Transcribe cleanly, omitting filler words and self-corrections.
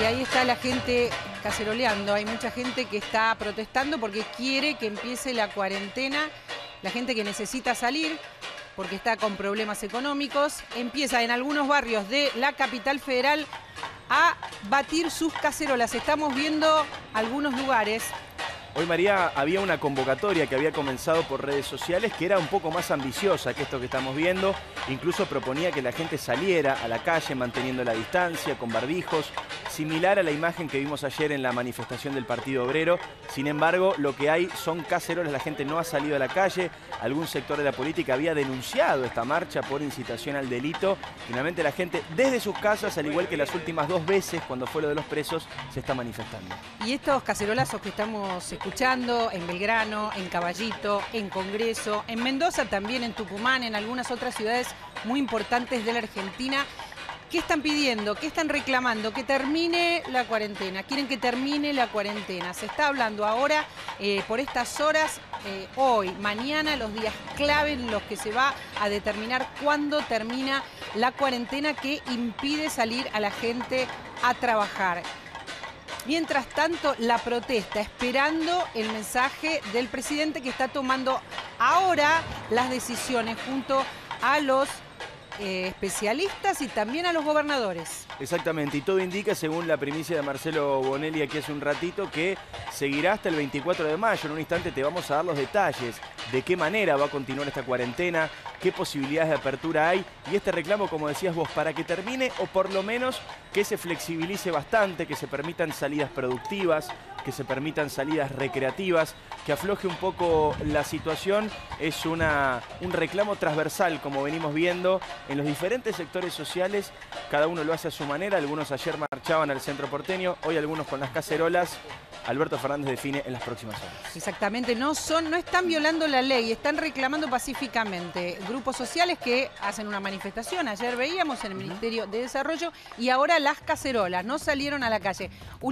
Y ahí está la gente caceroleando. Hay mucha gente que está protestando porque quiere que empiece la cuarentena. La gente que necesita salir porque está con problemas económicos empieza en algunos barrios de la capital federal a batir sus cacerolas. Estamos viendo algunos lugares. Hoy, María, había una convocatoria que había comenzado por redes sociales que era un poco más ambiciosa que esto que estamos viendo. Incluso proponía que la gente saliera a la calle manteniendo la distancia, con barbijos, similar a la imagen que vimos ayer en la manifestación del Partido Obrero. Sin embargo, lo que hay son cacerolas, la gente no ha salido a la calle. Algún sector de la política había denunciado esta marcha por incitación al delito. Finalmente la gente desde sus casas, al igual que las últimas 2 veces cuando fue lo de los presos, se está manifestando. Y estos cacerolazos que estamos escuchando en Belgrano, en Caballito, en Congreso, en Mendoza también, en Tucumán, en algunas otras ciudades muy importantes de la Argentina. ¿Qué están pidiendo? ¿Qué están reclamando? Que termine la cuarentena. Quieren que termine la cuarentena. Se está hablando ahora por estas horas, hoy, mañana, los días clave en los que se va a determinar cuándo termina la cuarentena que impide salir a la gente a trabajar. Mientras tanto, la protesta, esperando el mensaje del presidente que está tomando ahora las decisiones junto a los especialistas y también a los gobernadores. Exactamente, y todo indica, según la primicia de Marcelo Bonelli aquí hace un ratito, que seguirá hasta el 24 de mayo. En un instante te vamos a dar los detalles de qué manera va a continuar esta cuarentena, qué posibilidades de apertura hay y este reclamo, como decías vos, para que termine o por lo menos que se flexibilice bastante, que se permitan salidas productivas, que se permitan salidas recreativas, que afloje un poco la situación. Es un reclamo transversal, como venimos viendo en los diferentes sectores sociales. Cada uno lo hace a su manera. Algunos ayer marchaban al centro porteño, hoy algunos con las cacerolas. Alberto Fernández define en las próximas horas. Exactamente, no están violando la ley, están reclamando pacíficamente. Grupos sociales que hacen una manifestación, ayer veíamos en el Ministerio de Desarrollo, y ahora las cacerolas, no salieron a la calle.